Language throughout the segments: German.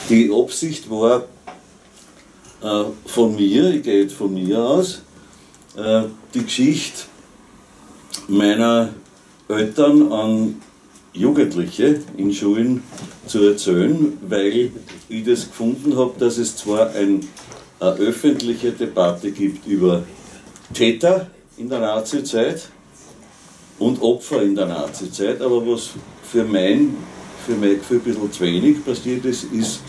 Die Absicht war von mir, ich gehe jetzt von mir aus, die Geschichte meiner Eltern an Jugendliche in Schulen zu erzählen, weil ich das gefunden habe, dass es zwar eine öffentliche Debatte gibt über Täter in der Nazizeit und Opfer in der Nazizeit, aber was für mein Gefühl ein bisschen zu wenig passiert ist,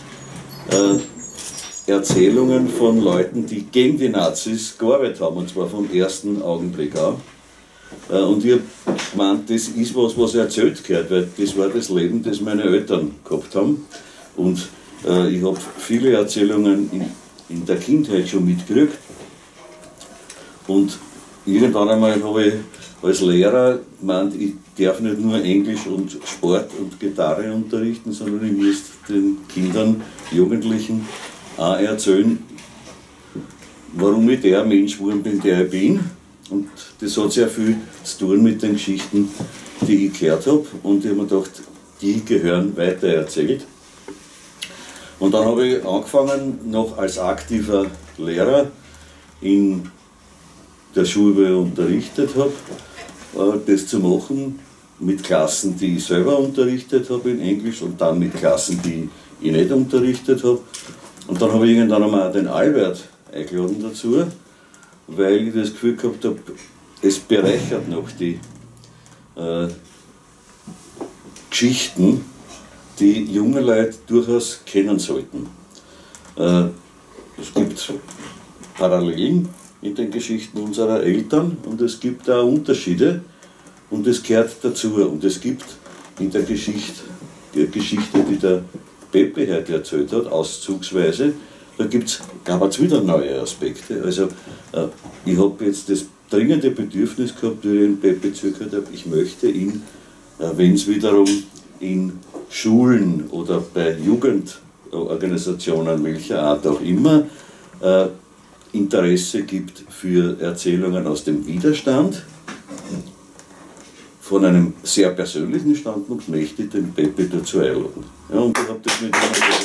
Erzählungen von Leuten, die gegen die Nazis gearbeitet haben, und zwar vom ersten Augenblick an. Und ich habe gemeint, das ist was erzählt gehört, weil das war das Leben, das meine Eltern gehabt haben. Und ich habe viele Erzählungen in der Kindheit schon mitgekriegt. Und irgendwann einmal habe ich als Lehrer gemeint, ich darf nicht nur Englisch und Sport und Gitarre unterrichten, sondern ich muss den Kindern, Jugendlichen auch erzählen, warum ich der Mensch geworden bin, der ich bin. Und das hat sehr viel zu tun mit den Geschichten, die ich gehört habe. Und ich habe mir gedacht, die gehören weitererzählt. Und dann habe ich angefangen, noch als aktiver Lehrer in der Schule, wo ich unterrichtet habe, das zu machen mit Klassen, die ich selber unterrichtet habe in Englisch und dann mit Klassen, die ich nicht unterrichtet habe. Und dann habe ich irgendwann einmal den Albert eingeladen dazu, weil ich das Gefühl gehabt habe, es bereichert noch die Geschichten, die junge Leute durchaus kennen sollten. Es gibt Parallelen in den Geschichten unserer Eltern und es gibt auch Unterschiede und es gehört dazu. Und es gibt in der Geschichte, die der Pepe heute erzählt hat, auszugsweise, da gab es wieder neue Aspekte. Also ich habe jetzt das dringende Bedürfnis gehabt, wie ich den Pepe zugehört habe, ich möchte ihn, wenn es wiederum in Schulen oder bei Jugendorganisationen, welcher Art auch immer, Interesse gibt für Erzählungen aus dem Widerstand, von einem sehr persönlichen Standpunkt möchte ich den Pepe dazu einladen. Ja, und ich habe das mit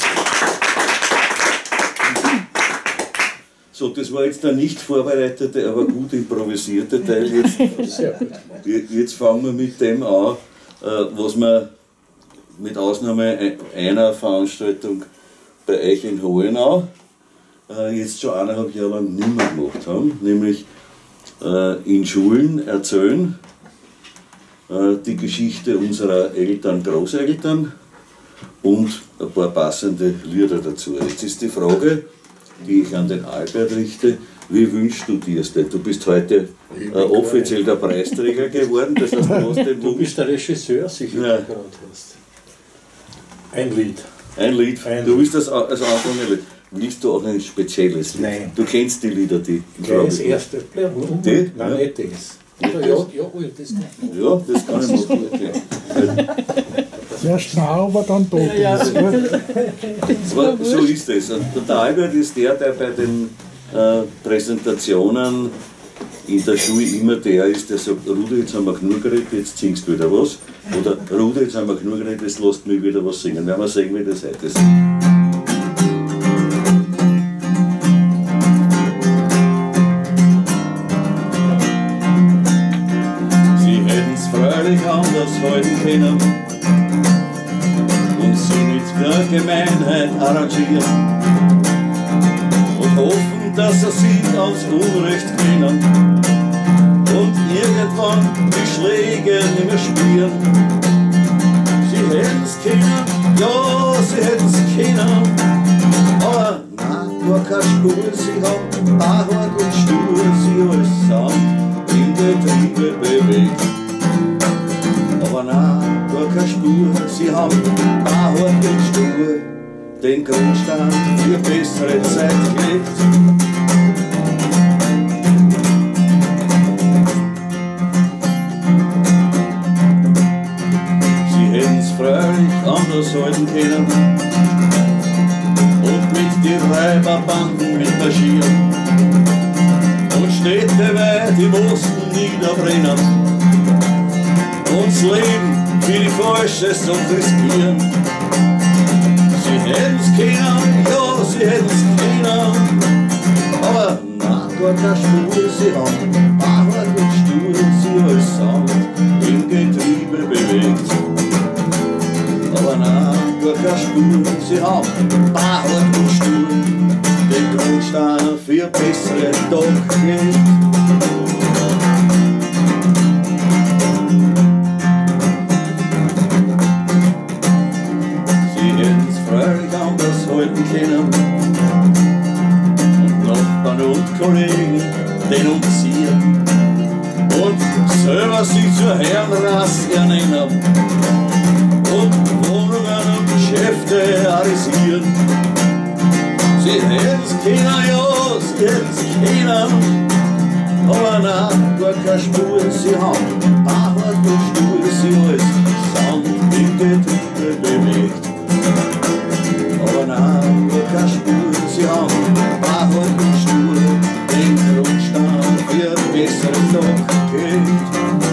So, das war jetzt der nicht vorbereitete, aber gut improvisierte Teil. Jetzt fangen wir mit dem an, was wir mit Ausnahme einer Veranstaltung bei euch in Hohenau jetzt schon 1,5 Jahre lang nicht mehr gemacht haben, nämlich in Schulen erzählen die Geschichte unserer Eltern, Großeltern und ein paar passende Lieder dazu. Jetzt ist die Frage, die ich an den Albert richte, wie wünschst du dir es denn? Du bist heute offiziell der Preisträger geworden, das heißt, du hast den Wunsch. Du bist der Regisseur, sicher, ja. Du gerade hast. Ein Lied. Ein Lied. Du willst das als Anfang. Willst du auch ein spezielles Lied? Nein. Du kennst die Lieder, die. Das erste. Die? Nein, nicht das. Ja, das kann ich machen. Okay. Zuerst schnau, aber dann tot. Ja. So ist es. Und der Albert ist der bei den Präsentationen in der Schule immer der ist, der sagt, Rudi, jetzt haben wir genug geredet, jetzt singst du wieder was. Oder Rudi, jetzt haben wir genug geredet, jetzt lasst mich wieder was singen. Werden wir sehen, wie das heute ist. Freilich anders halten können und sie mit der Gemeinheit arrangieren und hoffen, dass sie aus Unrecht kennen und irgendwann die Schläge nicht mehr spüren. Sie hätten's können, ja, sie hätten's können, aber nein, gar keine Spur, sie haben Bauhart und Stur, sie als Sand im Getriebe bewegt. Aber nein, gar keine Spur, sie haben Bauhart und Stur den Grundstein für bessere Zeit gelegt. Sie hätten's freilich anders halten können und mit die Räuberbanden mitmarschieren und Städte weit im Osten niederbrennen. Uns Leben für die Falsches und riskieren. Sie hätten's können, gar keine Spur, sie haben Bauern und stur, sie als Sand im Getriebe bewegt. Aber nein, gar keine Spur, sie haben Bauern und stur, den Grundstein für bessere Tag gelegt. Können und Nachbarn und Kollegen denunzieren und selber sich zur Herrenrasse ernennen und Wohnungen und Geschäfte arisieren. Sie hätten's können, ja, sie hätten's können, aber nein, gar keine Spur, sie haben Bauern und Stur, sie als Sand im Getriebe bewegt. Aber nein, gar keine Spur, sie haben Bauern und Stur, den Grundstein für einen besseren Tag gelegt.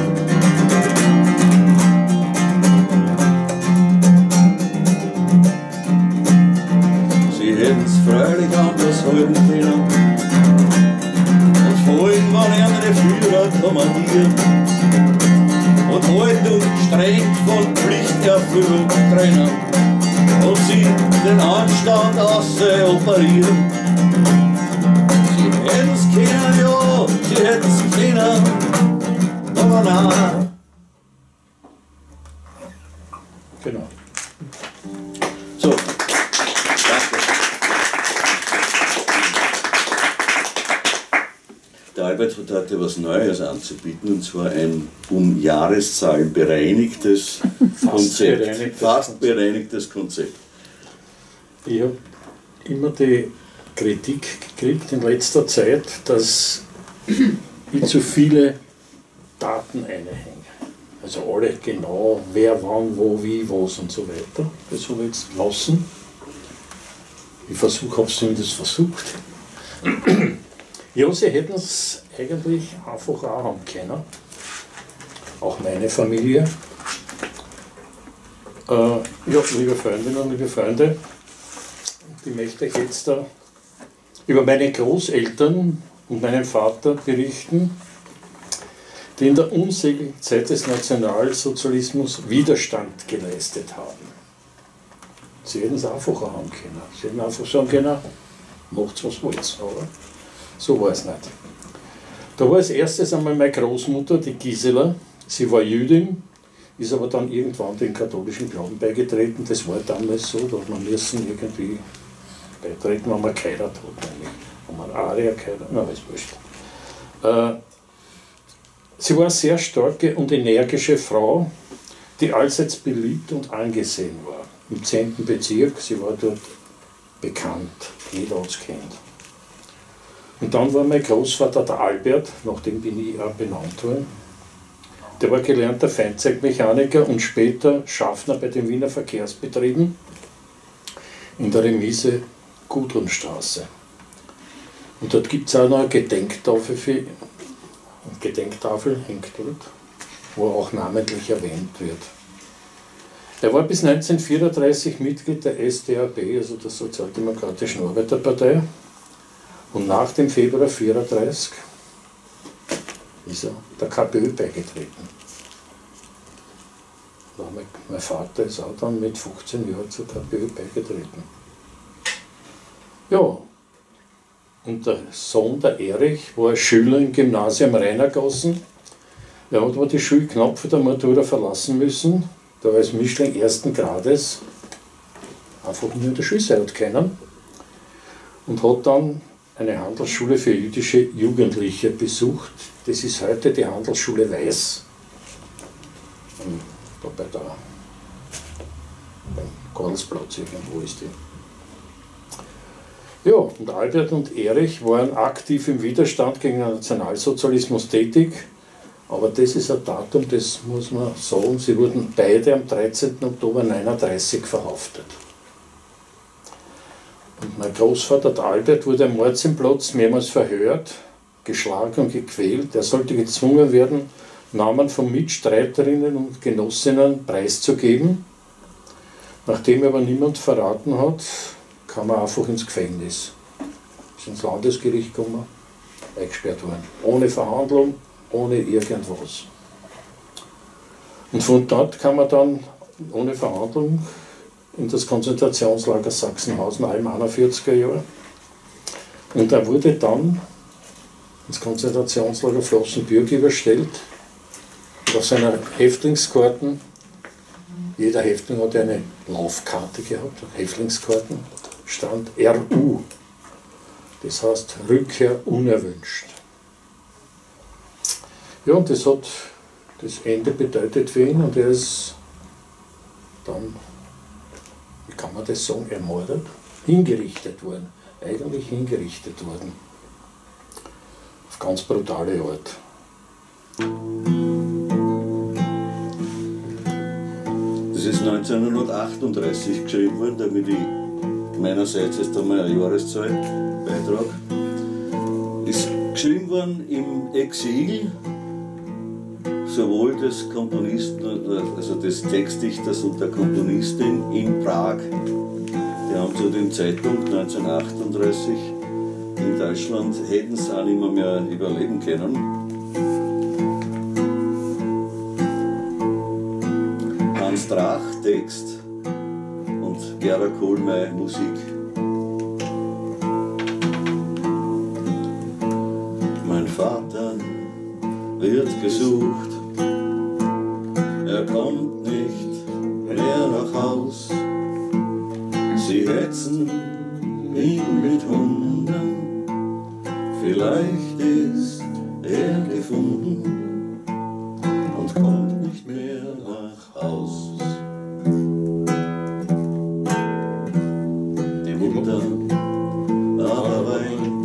Sie hätten's freilich anders halten können und folgen, wann andere Führer kommandieren und halten und streng von Pflichterfüllung trennen und sie den Anstand operieren. Sie hätten's können, ja, sie hätten's können, aber nein. Genau. So, danke. Der Albert hat heute was Neues anzubieten, und zwar ein um Jahreszahlen bereinigtes Konzept. Fast bereinigtes Konzept. Ich habe immer die Kritik gekriegt in letzter Zeit, dass ich zu viele Daten einhänge. Also alle genau, wer, wann, wo, wie, was und so weiter. Das habe ich jetzt lassen. Ich habe es zumindest versucht. Ja, sie hätten es eigentlich einfach auch haben können. Auch meine Familie. Ja, liebe Freundinnen und liebe Freunde, ich möchte euch jetzt über meine Großeltern und meinen Vater berichten, die in der unsäglichen Zeit des Nationalsozialismus Widerstand geleistet haben. Sie hätten es einfacher haben können. Sie hätten einfach sagen können, macht's was wollt, aber so war es nicht. Da war als erstes einmal meine Großmutter, die Gisela. Sie war Jüdin, ist aber dann irgendwann den katholischen Glauben beigetreten. Das war damals so, da hat man müssen irgendwie beitreten, wenn man geheiratet hat, nämlich. Wenn man Arier geheiratet hat, na, ist wurscht. Sie war eine sehr starke und energische Frau, die allseits beliebt und angesehen war. Im 10. Bezirk, sie war dort bekannt, jeder hat es kennt. Und dann war mein Großvater, der Albert, nach dem bin ich auch benannt worden. Der war gelernter Feinzeugmechaniker und später Schaffner bei den Wiener Verkehrsbetrieben in der Remise Gudrunstraße. Und dort gibt es auch noch eine Gedenktafel, hängt dort, wo er auch namentlich erwähnt wird. Er war bis 1934 Mitglied der SDAP, also der Sozialdemokratischen Arbeiterpartei. Und nach dem Februar 1934 ist er der KPÖ beigetreten. Mein Vater ist auch dann mit 15 Jahren zur KPÖ beigetreten. Ja, und der Sohn, der Erich, war Schüler im Gymnasium Rainergassen. Er hat aber die Schule knapp vor der Matura verlassen müssen, da er als Mischling 1. Grades einfach nur in der Schule sein hat können. Und hat dann eine Handelsschule für jüdische Jugendliche besucht. Das ist heute die Handelsschule Weiß. Da beim Karlsplatz irgendwo ist die. Ja, und Albert und Erich waren aktiv im Widerstand gegen den Nationalsozialismus tätig. Aber das ist ein Datum, das muss man sagen, sie wurden beide am 13. Oktober 1939 verhaftet. Und mein Großvater, der Albert, wurde am Mordsinnplatz mehrmals verhört, geschlagen und gequält. Er sollte gezwungen werden, Namen von Mitstreiterinnen und Genossinnen preiszugeben. Nachdem aber niemand verraten hat, kam er einfach ins Gefängnis. Ist ins Landesgericht gekommen eingesperrt worden. Ohne Verhandlung, ohne irgendwas. Und von dort kann man dann ohne Verhandlung in das Konzentrationslager Sachsenhausen auch im 41er Jahr. Und er wurde dann ins Konzentrationslager Flossenbürg überstellt. Und auf seiner Häftlingskarten, jeder Häftling hat eine Laufkarte gehabt, Häftlingskarten, stand RU. Das heißt Rückkehr unerwünscht. Ja, und das Ende bedeutet für ihn, und er ist dann, wie kann man das sagen, ermordet, hingerichtet worden. Eigentlich hingerichtet worden. Auf ganz brutale Art. Das ist 1938 geschrieben worden, damit ich meinerseits jetzt einmal eine Jahreszahl beitrage. Ist geschrieben worden im Exil, sowohl des Komponisten, also des Textdichters und der Komponistin in Prag. Die haben zu dem Zeitpunkt 1938 in Deutschland, hätten sie auch nicht mehr überleben können. Hans Drach Text und Gerda Kohlmeier Musik. Mein Vater wird gesucht, er kommt nicht mehr nach Haus. Sie hetzen ihn mit Hunden, vielleicht ist er gefunden und kommt nicht mehr nach Haus. Die Mutter aber weint,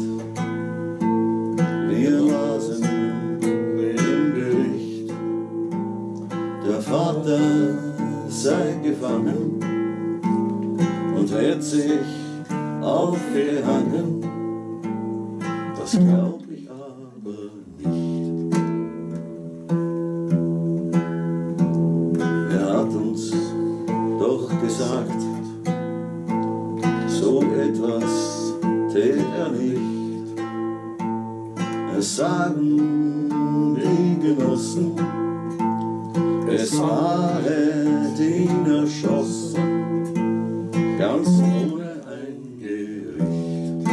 wir lasen im Bericht, der Vater sei gefangen und wird sich aufgehangen, das glaub ich aber nicht. Er hat uns doch gesagt, so etwas tät er nicht. Es sagen die Genossen, es habe ihn erschossen, ganz ohne ein Gericht.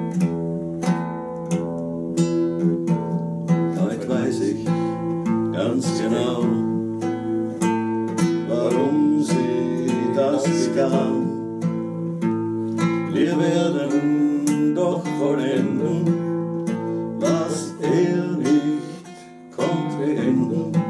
Heute weiß ich ganz genau, warum sie das begann. Wir werden doch vollenden, was er nicht konnte beenden.